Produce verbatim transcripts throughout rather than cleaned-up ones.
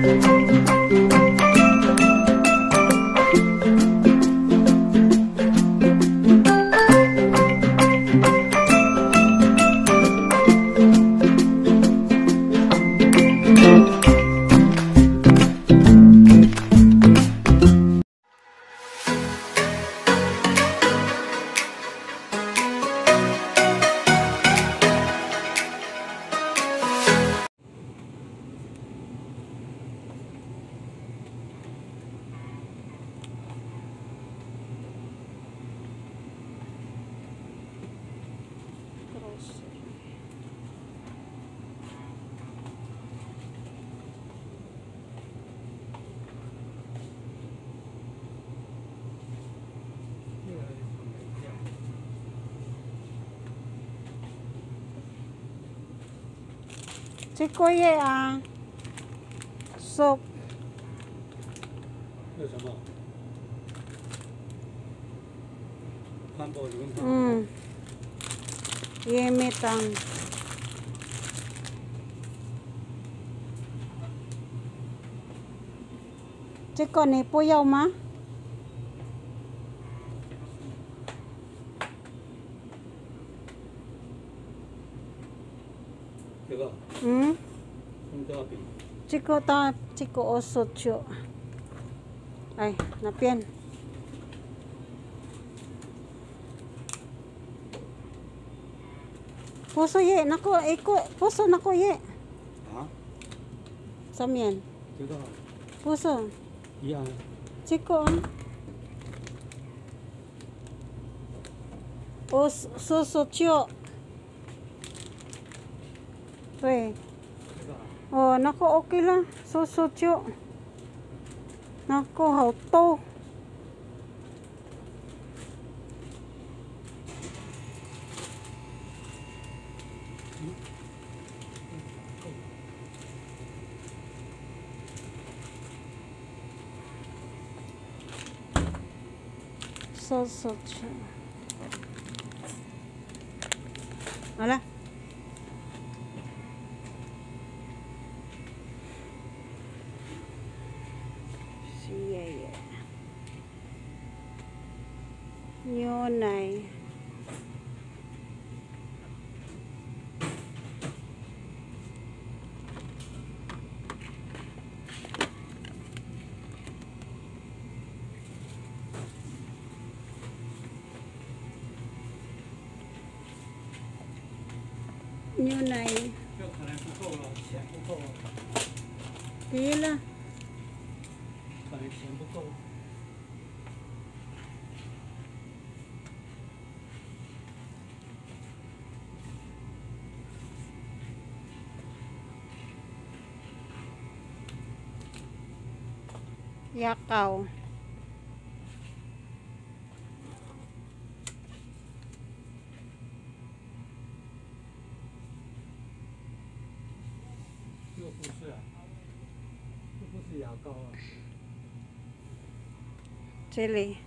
这个月啊，soup。 那什么？汉堡牛排。 嗯。椰蜜糖。这个你不要吗？ 这个。 嗯。 葱抓饼。 这个它这个我说就，哎，那边。Puso ye, nako, iko, puso nako ye. 啊？ 上面。 这个。 puso。 一样。 这个啊。我说说就。对。哦，那個 OK 啦，少少少，那個好多。少少少，好了。牛奶，牛奶。 这可能不够了，钱不够了。 对了。 可能钱不够。 Yakaw. Chili.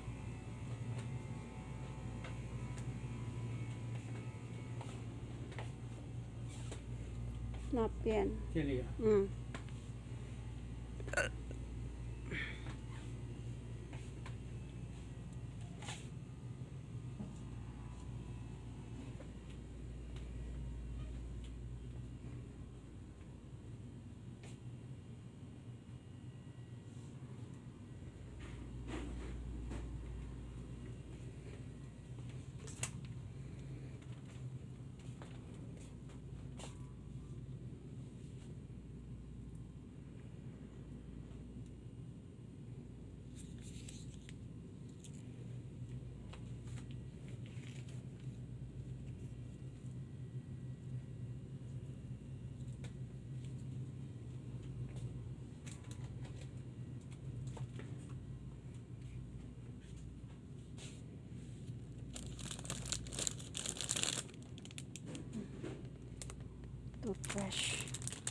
那边。 这里啊。 嗯。Fresh.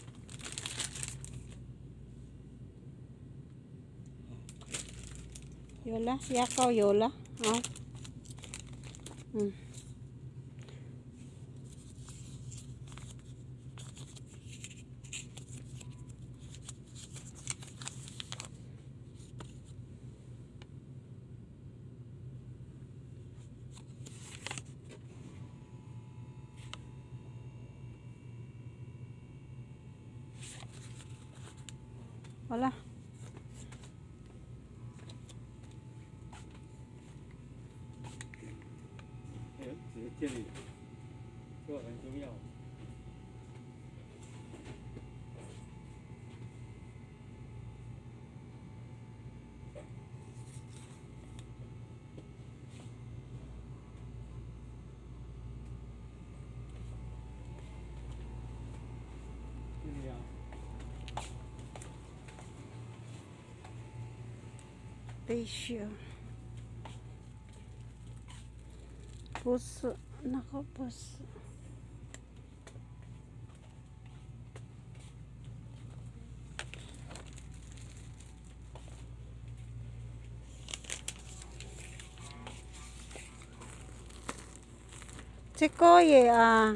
有了，牙膏有了，好，嗯。 Wala. 哎，这个建立，这个很重要。建立啊， Tissue. Puso. Nako, puso. Chikoye, ah.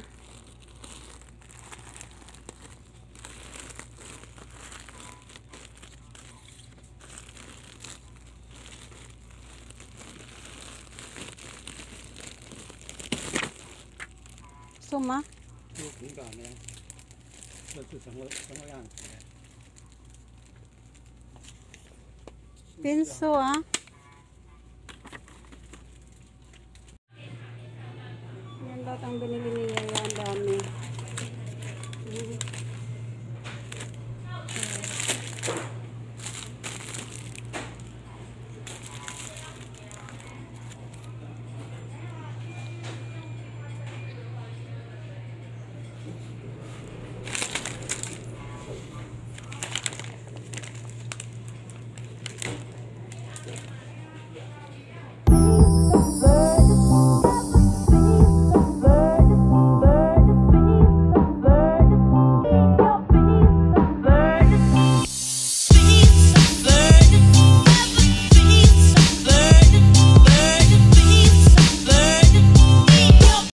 Suma? 这个平板呢，这是什么什么样子的？ Pinso, ah. Yan lahat ang binili